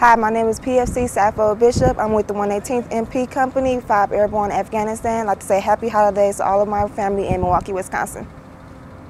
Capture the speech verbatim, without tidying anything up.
Hi, my name is Acacia Saffold-Bishop. I'm with the one eighteenth M P Company, five Airborne, Afghanistan. I'd like to say happy holidays to all of my family in Milwaukee, Wisconsin.